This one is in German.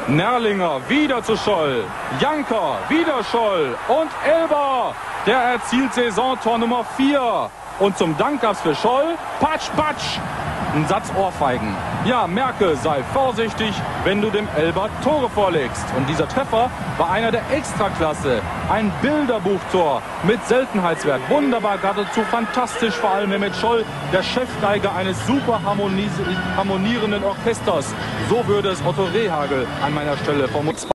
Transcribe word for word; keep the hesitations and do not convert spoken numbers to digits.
Nerlinger wieder zu Scholl. Janker wieder Scholl. Und Elber, der erzielt Saisontor Nummer vier. Und zum Dank gab's für Scholl Patsch, Patsch. Ein Satz Ohrfeigen. Ja, merke, sei vorsichtig, wenn du dem Elber Tore vorlegst. Und dieser Treffer war einer der Extraklasse. Ein Bilderbuchtor mit Seltenheitswert. Wunderbar geradezu fantastisch, vor allem mit Scholl, der Chefgeiger eines super harmonierenden Orchesters. So würde es Otto Rehhagel an meiner Stelle formulieren.